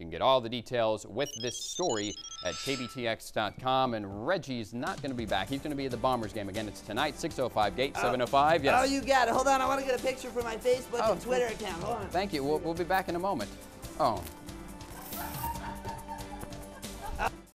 can get all the details with this story at kbtx.com. And Reggie's not going to be back. He's going to be at the Bombers game again. It's tonight, 6:05 gate, 7:05. Yes. Oh, you got it. Hold on. I want to get a picture for my Facebook and Twitter account. Hold on. Thank you. We'll be back in a moment. Oh.